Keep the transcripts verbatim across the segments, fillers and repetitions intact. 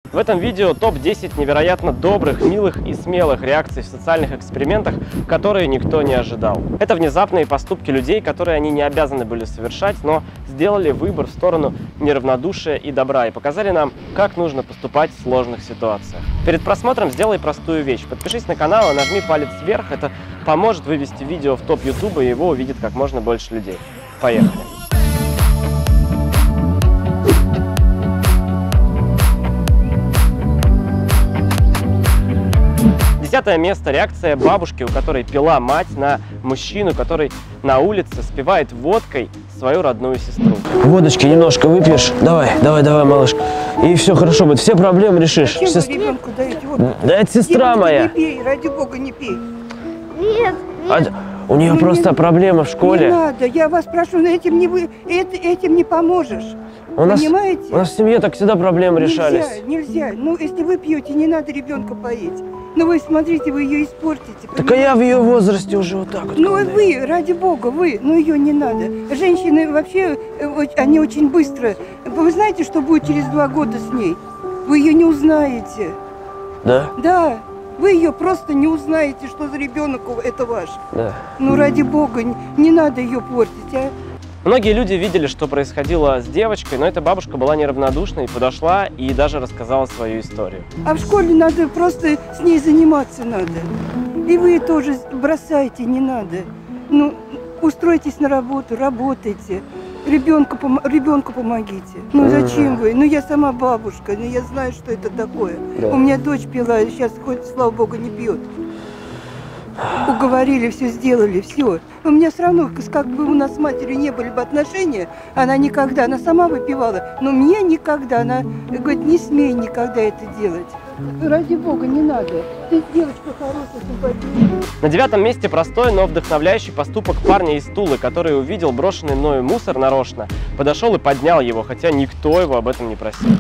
В этом видео топ десять невероятно добрых, милых и смелых реакций в социальных экспериментах, которые никто не ожидал. Это внезапные поступки людей, которые они не обязаны были совершать, но сделали выбор в сторону неравнодушия и добра и показали нам, как нужно поступать в сложных ситуациях. Перед просмотром сделай простую вещь. Подпишись на канал и нажми палец вверх. Это поможет вывести видео в топ ютуба, и его увидит как можно больше людей. Поехали! Десятое место. Реакция бабушки, у которой пила мать на мужчину, который на улице спивает водкой свою родную сестру. Водочки немножко выпьешь. Давай, давай, давай, малыш. И все хорошо будет. Все проблемы решишь. Зачем Сест... вы ребенку даете водку? Да это сестра Девочка, моя. Не пей, ради бога, не пей. Нет, нет. А, у нее Ну, просто не, проблема в школе. Не надо, я вас прошу, но этим не, вы, это, этим не поможешь. У нас, Понимаете? у нас в семье так всегда проблемы Нельзя, решались. нельзя. Ну, если вы пьете, не надо ребенка поить. Ну, вы смотрите, вы ее испортите. Так а я в ее возрасте уже вот так вот. Ну, когда вы, я... ради бога, вы, ну ее не надо. Женщины вообще, э, вот, они очень быстро. Вы знаете, что будет через два года с ней? Вы ее не узнаете. Да? Да, вы ее просто не узнаете, что за ребенок это ваш. Да. Ну, ради бога, не, не надо ее портить, а. Многие люди видели, что происходило с девочкой, но эта бабушка была неравнодушна и подошла и даже рассказала свою историю. А в школе надо просто с ней заниматься надо. И вы тоже бросайте, не надо. Ну, устройтесь на работу, работайте. Ребенку, пом ребенку помогите. Ну зачем вы? Ну я сама бабушка, ну я знаю, что это такое. Да. У меня дочь пила, сейчас хоть, слава богу, не пьет. Уговорили, все сделали, все. У меня все равно, как бы у нас с матерью не были бы отношения, она никогда, она сама выпивала, но мне никогда, она говорит, не смей никогда это делать. Ради бога, не надо. Ты девочка хорошая, симпатичная. На девятом месте простой, но вдохновляющий поступок парня из Тулы, который увидел брошенный мною мусор нарочно, подошел и поднял его, хотя никто его об этом не просил.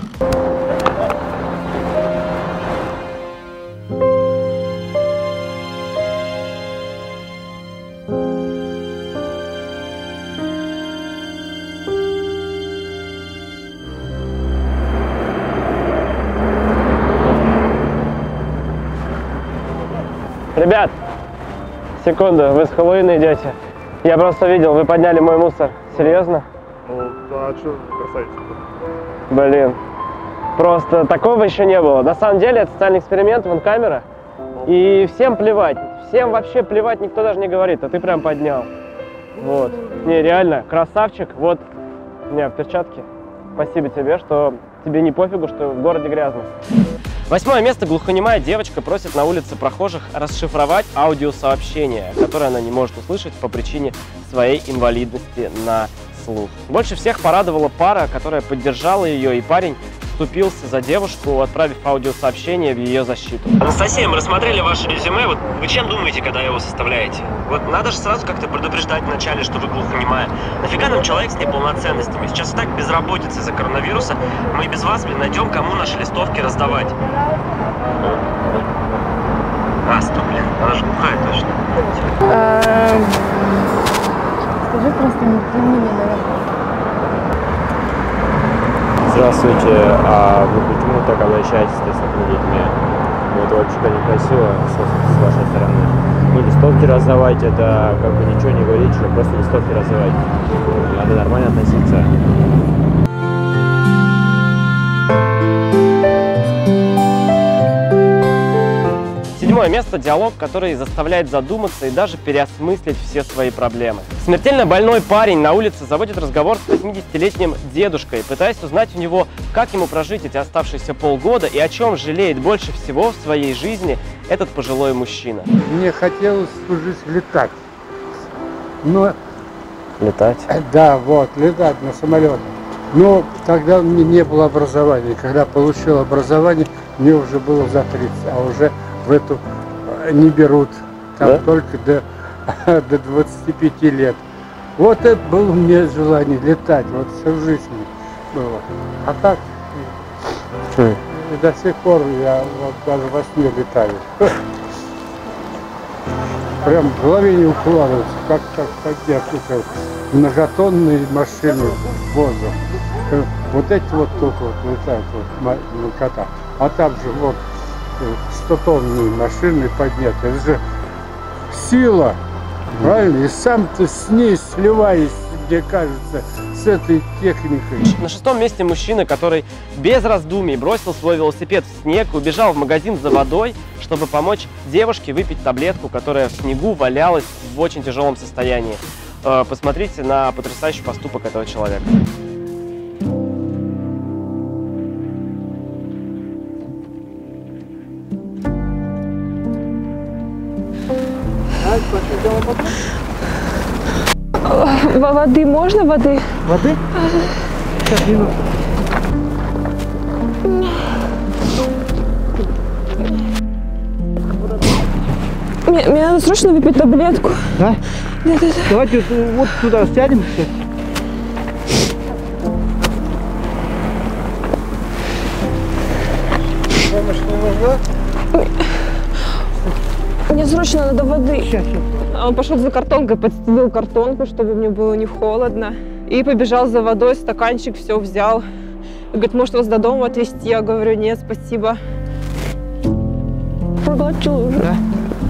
Ребят, секунду, вы с Хэллоуина идете? Я просто видел, вы подняли мой мусор. Серьезно? Ну, а что касается? Блин, просто такого еще не было. На самом деле это социальный эксперимент, вон камера. И всем плевать, всем вообще плевать, никто даже не говорит, а ты прям поднял. Вот, не, реально, красавчик, вот, у меня перчатки. Спасибо тебе, что тебе не пофигу, что в городе грязно. Восьмое место. Глухонемая девочка просит на улице прохожих расшифровать аудиосообщение, которое она не может услышать по причине своей инвалидности на слух. Больше всех порадовала пара, которая поддержала ее, и парень вступился за девушку, отправив аудиосообщение в ее защиту. Анастасия, мы рассмотрели ваше резюме. Вот вы чем думаете, когда его составляете? Вот надо же сразу как-то предупреждать вначале, что вы глухонемая. Нафига нам человек с неполноценностями? Сейчас и так безработица из-за коронавируса. Мы без вас, блин, найдем, кому наши листовки раздавать. А, стоп, блин, она же глухая точно. Скажи просто мне, наверное. Здравствуйте, а вы почему так обращаетесь с такими детьми? Ну, это вообще-то некрасиво с, с вашей стороны. Ну, листовки раздавать, это как бы ничего не говорить, что просто листовки раздавать. Надо нормально относиться. Седьмое место. Диалог, который заставляет задуматься и даже переосмыслить все свои проблемы. Смертельно больной парень на улице заводит разговор с восьмидесятилетним дедушкой, пытаясь узнать у него, как ему прожить эти оставшиеся полгода и о чем жалеет больше всего в своей жизни этот пожилой мужчина. Мне хотелось всю жизнь летать. Но, Летать? да, вот, летать на самолете. Но тогда у меня не было образования. Когда получил образование, мне уже было за тридцать, а уже в эту не берут. Там да? Только до, до двадцати пяти лет. Вот это было у меня желание летать, вот всю жизнь было. А так, хм. и до сих пор я вот даже во сне летаю. Прям в голове не укладывается, как, как, как я слушаю, многотонные машины в воздух. Вот эти вот только вот летают вот, на кота. а там же вот стотонные машины поднять. Это же сила, правильно? И сам ты с ней сливаешься, мне кажется, с этой техникой. На шестом месте мужчина, который без раздумий бросил свой велосипед в снег, убежал в магазин за водой, чтобы помочь девушке выпить таблетку, которая в снегу валялась в очень тяжелом состоянии. Посмотрите на потрясающий поступок этого человека. Воды можно? Воды? Воды? Сейчас, минуту. Мне, мне надо срочно выпить таблетку. Да? Да, да, да. Давайте вот туда сядем. Помощь не нужна? Мне срочно надо воды. Сейчас, сейчас. Он пошел за картонкой, подстелил картонку, чтобы мне было не холодно. И побежал за водой, стаканчик, все взял. И говорит, может, вас до дома отвезти? Я говорю, нет, спасибо. Проглочу уже. Да.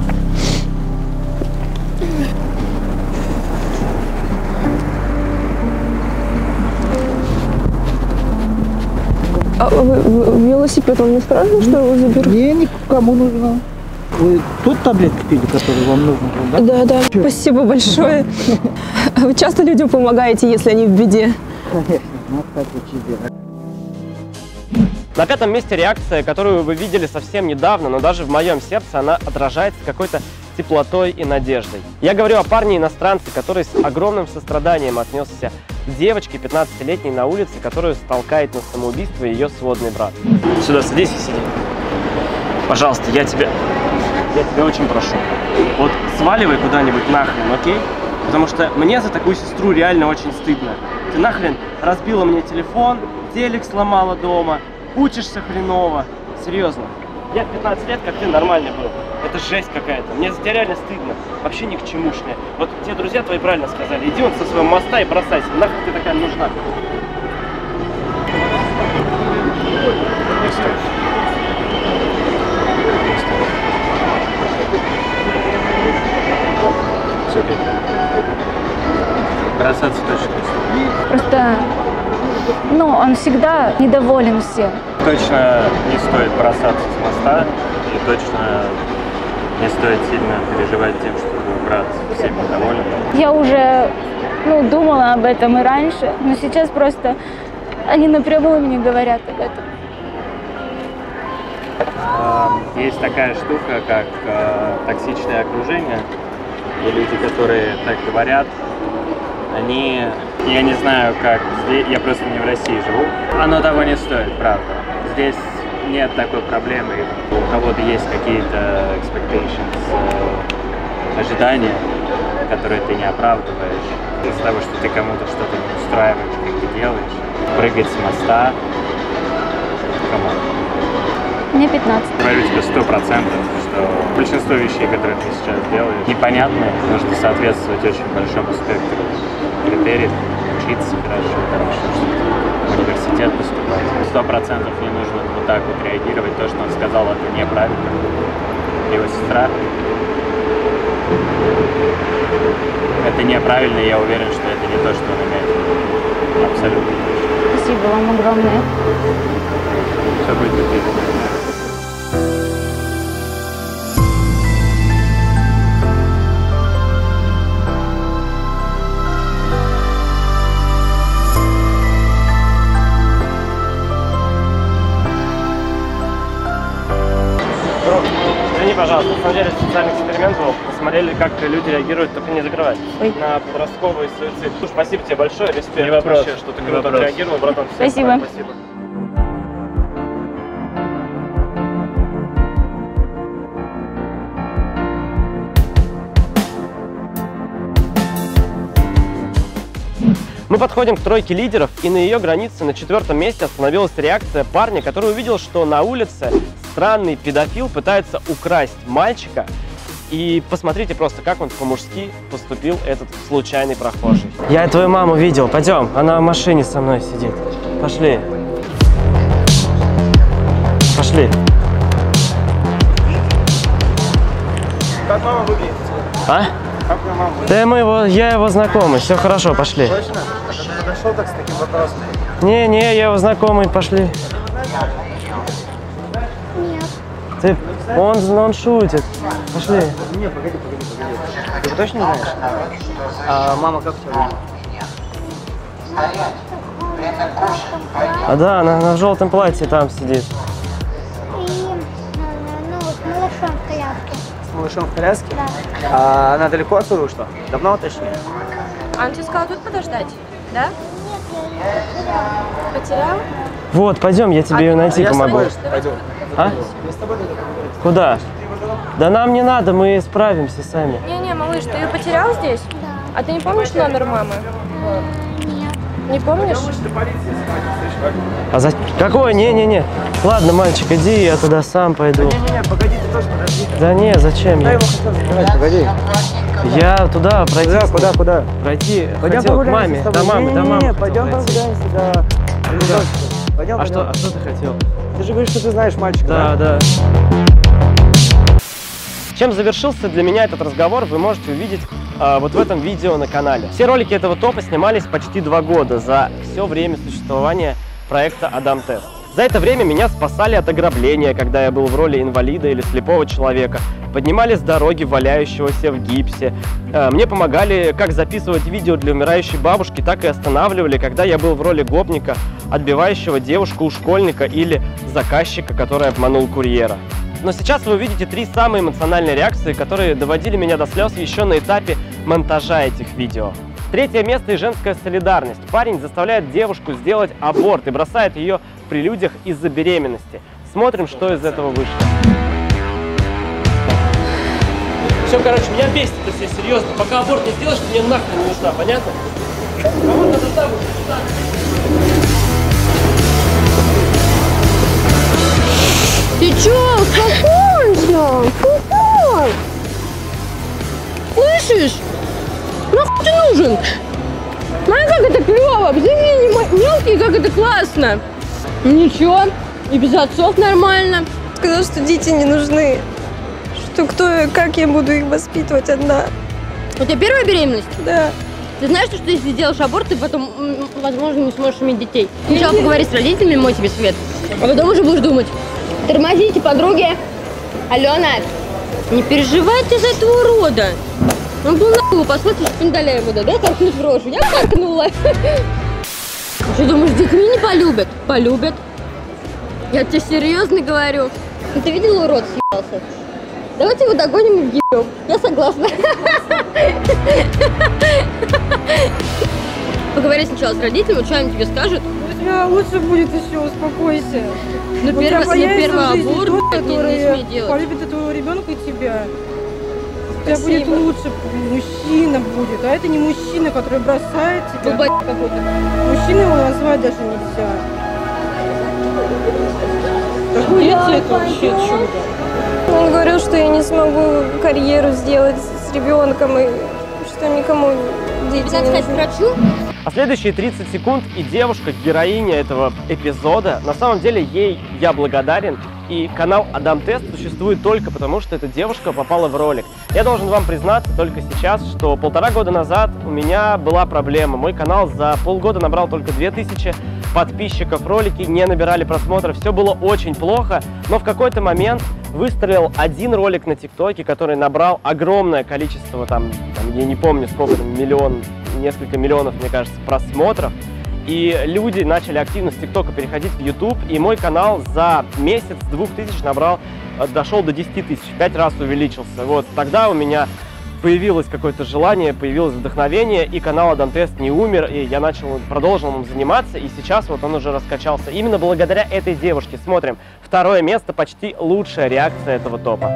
А вы, вы, велосипед, вам не страшно, что я его заберу? Не, никому нужно. Вы тут таблетки пили, которые вам нужны, да? Да, да. Спасибо большое. Вы часто людям помогаете, если они в беде? Конечно, ну так учить делать. На пятом месте реакция, которую вы видели совсем недавно, но даже в моем сердце она отражается какой-то теплотой и надеждой. Я говорю о парне-иностранце, который с огромным состраданием отнесся к девочке пятнадцатилетней на улице, которую толкает на самоубийство ее сводный брат. Сюда садись и сиди. Пожалуйста, я тебя, я тебя очень прошу. Вот сваливай куда-нибудь нахрен, окей? Потому что мне за такую сестру реально очень стыдно. Ты нахрен разбила мне телефон, телек сломала дома, учишься хреново. Серьезно. Я в пятнадцать лет, как ты, нормальный был. Это жесть какая-то. Мне за тебя реально стыдно. Вообще ни к чемушная. Вот те друзья твои правильно сказали. Иди вот со своего моста и бросайся. Нахрен ты такая нужна. Бросаться точно не стоит. Просто, ну, он всегда недоволен всем. Точно не стоит бросаться с моста, и точно не стоит сильно переживать тем, что брат всем недоволен. Я уже, ну, думала об этом и раньше, но сейчас просто они напрямую мне говорят об этом. Есть такая штука, как э, токсичное окружение, и люди, которые так говорят, они, я не знаю, как здесь, я просто не в России живу, оно того не стоит, правда. Здесь нет такой проблемы, у кого-то есть какие-то expectations, э, ожидания, которые ты не оправдываешь. Из-за того, что ты кому-то что-то не устраиваешь, как ты делаешь, прыгать с моста, кому? Мне пятнадцать. Говорю тебе сто процентов, что большинство вещей, которые ты сейчас делаешь, непонятны. Нужно соответствовать очень большому спектру критериев, учиться хорошо, хорошо, чтобы в университет поступать. Сто процентов не нужно вот так вот реагировать. То, что он сказал, это неправильно. Его сестра. Это неправильно, и я уверен, что это не то, что он имеет. Абсолютно точно. Спасибо вам огромное. Все будет отлично. Извини, пожалуйста, на самом деле социальный эксперимент был. Посмотрели, как люди реагируют, только не закрывать. Ой. На подростковый суицид. Слушай, спасибо тебе большое, респект. Не вопрос. Вообще, что ты Не круто вопрос. реагировал, братан. Всем Спасибо. пока, спасибо. Мы подходим к тройке лидеров, и на ее границе на четвертом месте остановилась реакция парня, который увидел, что на улице странный педофил пытается украсть мальчика. И посмотрите просто, как он по-мужски поступил этот случайный прохожий. Я твою маму видел, пойдем, она в машине со мной сидит. Пошли. Пошли. пошли. Как мама выглядит? А? Как мама? Да мы его, я его знакомый, все хорошо, пошли. Точно? А ты подошел так с таким вопросом? Не-не, я его знакомый, пошли. Нет. Ты, он, он шутит. Пошли. Не, погоди, погоди, погоди. Ты точно не знаешь? А мама как у тебя выглядит? А да, она, она в желтом платье там сидит. И, ну, с малышом в коляске. С малышом в коляске? Да. А она далеко отсюда ушла? Давно, точнее? А он тебе сказал тут подождать, да? Нет, я ее потеряла. Потерял? Вот, пойдем, я тебе ее найти Я с помогу. тобой пойду. А? Я с тобой пойду. Куда? Да нам не надо, мы справимся сами. Не-не, малыш, ты ее потерял здесь? Да. А ты не помнишь номер мамы? Нет. Не помнишь? А за... Какой? Не-не-не. Ладно, мальчик, иди, я туда сам пойду. Не-не-не, погоди, ты тоже подожди. Да не, зачем Я я? его хотел забирать, погоди. Я туда пройти. Куда, куда, куда? Пройти Пойдем хотел к прогуляемся маме. с До тобой. мамы, до Не-не-не, мамы. хотел пойдем пройти. прогуляемся до... Пойдем, А пойдем. что, а что ты хотел? Ты же говоришь, что ты знаешь мальчика, Да, да? да. Чем завершился для меня этот разговор, вы можете увидеть э, вот в этом видео на канале. Все ролики этого топа снимались почти два года за все время существования проекта Адам Тест. За это время меня спасали от ограбления, когда я был в роли инвалида или слепого человека, поднимали с дороги валяющегося в гипсе. Э, Мне помогали как записывать видео для умирающей бабушки, так и останавливали, когда я был в роли гопника, отбивающего девушку у школьника или заказчика, который обманул курьера. Но сейчас вы увидите три самые эмоциональные реакции, которые доводили меня до слез еще на этапе монтажа этих видео. Третье место и женская солидарность. Парень заставляет девушку сделать аборт и бросает ее в прелюдиях из-за беременности. Смотрим, что из этого вышло. Все, короче, меня бесит это все, серьезно. Пока аборт не сделаешь, мне нахрен не нужна, понятно? Кого надо там? Ты чё, успокойся? Какой? Слышишь? Нахуй ты нужен? Смотри, как это клево, взгляни, мелкий, как это классно. Ничего, и без отцов нормально. Сказал, что дети не нужны. Что кто, как я буду их воспитывать одна. У тебя первая беременность? Да. Ты знаешь, что если сделаешь аборт, ты потом, возможно, не сможешь иметь детей. Сначала поговори с родителями, мой тебе свет, а потом уже будешь думать. Тормозите, подруги. Алена, не переживайте из-за этого урода. Он был нахуй, послать, шпиндаля его, да, да, каркнуть в рожу. Я каркнула. Что думаешь, детьми не полюбят? Полюбят. Я тебе серьезно говорю. Ну, ты видела, урод съебался? Давайте его догоним и въебем. Я согласна. Поговори сначала с родителями, что они тебе скажут. У тебя лучше будет еще, успокойся. Ну, Вот первый, у тебя появится первый в жизни аборт, тот, блядь, не, не который смей делать. полюбит этого ребенка и тебя. У тебя Спасибо. будет лучше, мужчина будет, а это не мужчина, который бросает тебя. Долбать какой-то. Мужчина его назвать даже нельзя. Какое дети это вообще чудо? Он говорил, что я не смогу карьеру сделать с ребенком и что никому дети Надо не сказать нужны. врачу. А следующие тридцать секунд и девушка, героиня этого эпизода, на самом деле ей я благодарен. И канал Адам Тест существует только потому, что эта девушка попала в ролик. Я должен вам признаться только сейчас, что полтора года назад у меня была проблема. Мой канал за полгода набрал только две тысячи подписчиков, ролики не набирали просмотров, все было очень плохо. Но в какой-то момент выстрелил один ролик на ТикТоке, который набрал огромное количество, там, там я не помню сколько, там, миллион, несколько миллионов, мне кажется, просмотров. И люди начали активно с ТикТока переходить в Ютуб, и мой канал за месяц с двух тысяч набрал, дошел до десяти тысяч, пять раз увеличился. Вот тогда у меня появилось какое-то желание, появилось вдохновение, и канал Адам Тест не умер, и я начал, продолжил им заниматься, и сейчас вот он уже раскачался. Именно благодаря этой девушке. Смотрим, второе место, почти лучшая реакция этого топа.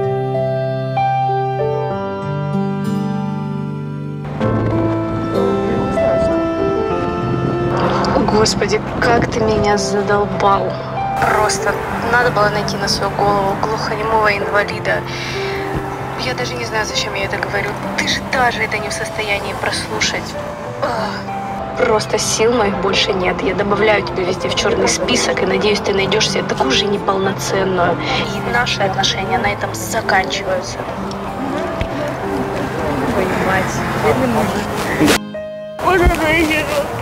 Господи, как ты меня задолбал. Просто надо было найти на свою голову глухонемого инвалида. Я даже не знаю, зачем я это говорю. Ты же даже это не в состоянии прослушать. Ах. Просто сил моих больше нет. Я добавляю тебя везде в черный список и надеюсь, ты найдешь себе такую же неполноценную. И наши отношения на этом заканчиваются. Твою мать, бедный мужик. Можно это еще жестко?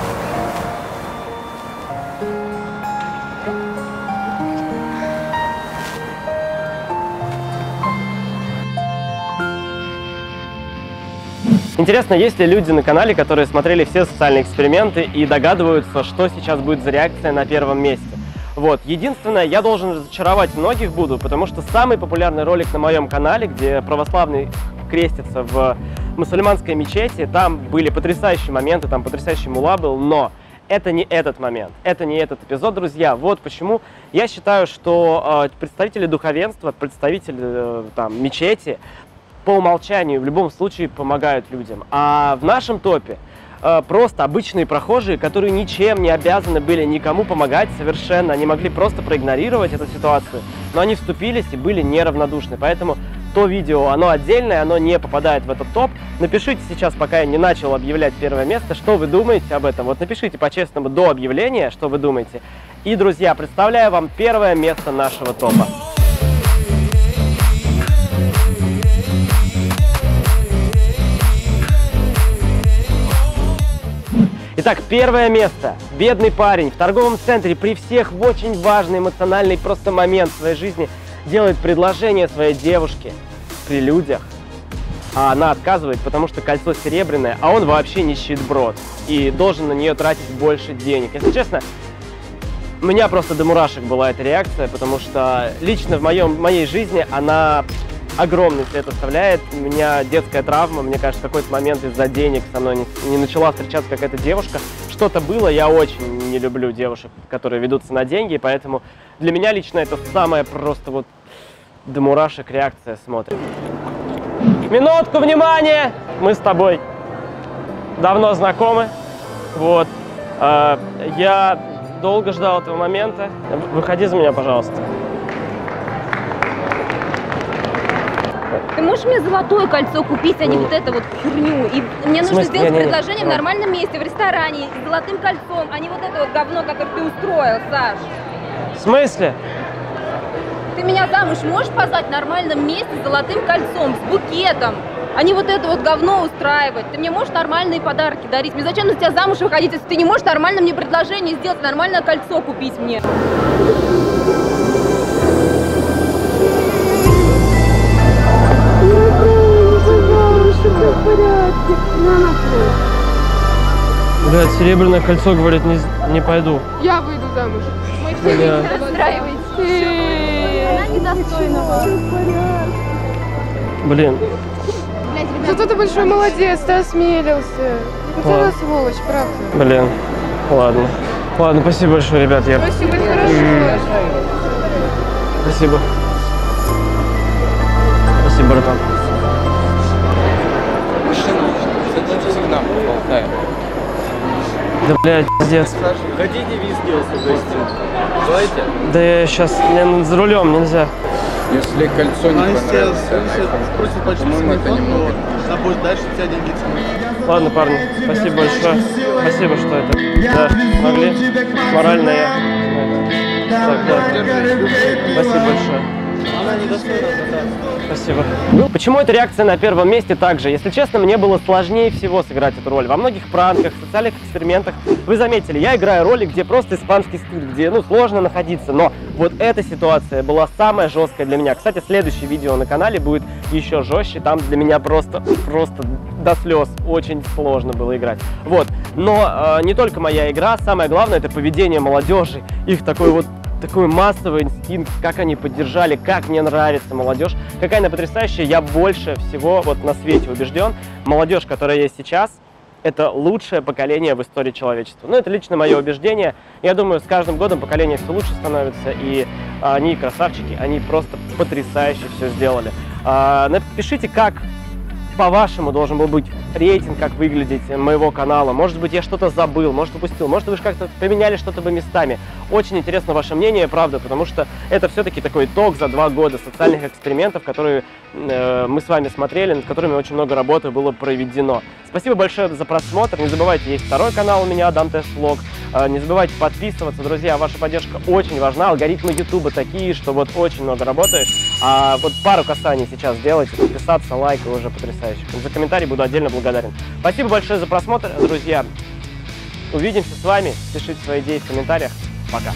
Интересно, есть ли люди на канале, которые смотрели все социальные эксперименты и догадываются, что сейчас будет за реакция на первом месте. Вот. Единственное, я должен разочаровать многих буду, потому что самый популярный ролик на моем канале, где православный крестится в мусульманской мечети, там были потрясающие моменты, там потрясающий мулла был, но это не этот момент, это не этот эпизод, друзья. Вот почему я считаю, что э, представители духовенства, представители э, там, мечети, по умолчанию в любом случае помогают людям. А в нашем топе э, просто обычные прохожие, которые ничем не обязаны были никому помогать совершенно. Они могли просто проигнорировать эту ситуацию, но они вступились и были неравнодушны. Поэтому то видео, оно отдельное, оно не попадает в этот топ. Напишите сейчас, пока я не начал объявлять первое место, что вы думаете об этом. Вот напишите по-честному до объявления, что вы думаете. И, друзья, представляю вам первое место нашего топа. Итак, первое место. Бедный парень в торговом центре при всех в очень важный эмоциональный просто момент в своей жизни делает предложение своей девушке при людях, а она отказывает, потому что кольцо серебряное, а он вообще нищеброд и должен на нее тратить больше денег. Если честно, у меня просто до мурашек была эта реакция, потому что лично в моем, в моей жизни она огромный след оставляет. У меня детская травма, мне кажется, в какой-то момент из-за денег со мной не, не начала встречаться какая-то девушка. Что-то было, я очень не люблю девушек, которые ведутся на деньги, поэтому для меня лично это самая просто вот до мурашек реакция смотрим. Минутку, внимание! Мы с тобой давно знакомы, вот. Э, я долго ждал этого момента. Выходи за меня, пожалуйста. Ты можешь мне золотое кольцо купить, а не вот это вот херню? И мне нужно сделать не, не, предложение не. в нормальном месте, в ресторане, с золотым кольцом, а не вот это вот говно, которое ты устроил, Саш. В смысле? Ты меня замуж можешь позвать в нормальном месте с золотым кольцом, с букетом, а не вот это вот говно устраивать. Ты мне можешь нормальные подарки дарить. Мне зачем на тебя замуж выходить, если ты не можешь нормально мне предложение сделать, нормальное кольцо купить мне? Блядь, серебряное кольцо, говорит, не, не пойду. Я выйду замуж. Бля. Она недостойна вас. Блин. Зато ты большой молодец, ты осмелился. Ну ты сволочь, правда. Блин. Ладно. Ладно, спасибо большое, ребят. Я... Спасибо, это хорошо. Спасибо. Спасибо, братан. Всегда болтаем. Да, блядь, пиздец. Хотите виски угостить? Давайте. Да я сейчас не, за рулем нельзя. Если кольцо не понравится, по-моему, это немного. Дальше тебя деньги. Ладно, парни, спасибо большое. Спасибо, что это. Да, смогли. Морально я. Так, да. Спасибо большое. Она недостойна. Спасибо. Почему эта реакция на первом месте также? Если честно, мне было сложнее всего сыграть эту роль. Во многих пранках, социальных экспериментах, вы заметили, я играю роли, где просто испанский стиль, где, ну, сложно находиться. Но вот эта ситуация была самая жесткая для меня. Кстати, следующее видео на канале будет еще жестче. Там для меня просто, просто до слез очень сложно было играть. Вот. Но э, не только моя игра, самое главное — это поведение молодежи. Их такой вот такой массовый инстинкт, как они поддержали, как мне нравится молодежь, какая она потрясающая. Я больше всего вот на свете убежден, молодежь, которая есть сейчас, это лучшее поколение в истории человечества. Ну, это лично мое убеждение. Я думаю, с каждым годом поколение все лучше становится, и они красавчики, они просто потрясающе все сделали. А, напишите, как по-вашему должен был быть рейтинг, как выглядеть моего канала. Может быть, я что-то забыл, может, упустил, может, вы же как-то поменяли что-то бы местами. Очень интересно ваше мнение, правда, потому что это все-таки такой итог за два года социальных экспериментов, которые э, мы с вами смотрели, над которыми очень много работы было проведено. Спасибо большое за просмотр. Не забывайте, есть второй канал у меня, Дантес Влог. Э, не забывайте подписываться, друзья. Ваша поддержка очень важна. Алгоритмы Ютуба такие, что вот очень много работает. А вот пару касаний сейчас сделайте, подписаться, лайк, и уже потрясающе. За комментарий буду отдельно благодарен. Спасибо большое за просмотр, друзья. Увидимся с вами. Пишите свои идеи в комментариях. Пока.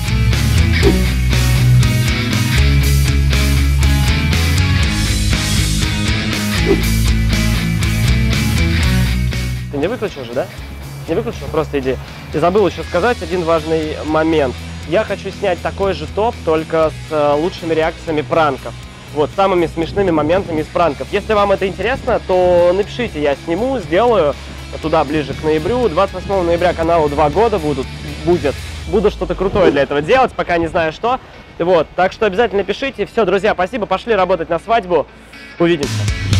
Ты не выключил же, да? Не выключил? Просто иди. И забыл еще сказать один важный момент. Я хочу снять такой же топ, только с лучшими реакциями пранков. Вот, самыми смешными моментами из пранков. Если вам это интересно, то напишите, я сниму, сделаю туда ближе к ноябрю. двадцать восьмого ноября каналу два года будут, будет. Буду что-то крутое для этого делать, пока не знаю что. Вот, так что обязательно пишите. Все, друзья, спасибо, пошли работать на свадьбу. Увидимся.